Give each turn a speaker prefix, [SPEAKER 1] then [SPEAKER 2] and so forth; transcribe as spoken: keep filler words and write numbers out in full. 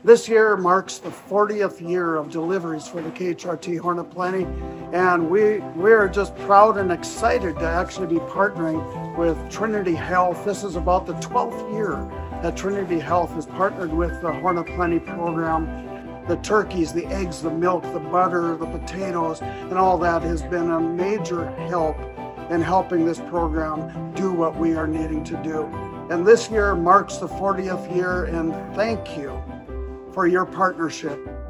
[SPEAKER 1] This year marks the fortieth year of deliveries for the K H R T Horn of Plenty, and we, we're just proud and excited to actually be partnering with Trinity Health. This is about the twelfth year that Trinity Health has partnered with the Horn of Plenty program. The turkeys, the eggs, the milk, the butter, the potatoes, and all that has been a major help in helping this program do what we are needing to do. And this year marks the fortieth year, and thank you for your partnership.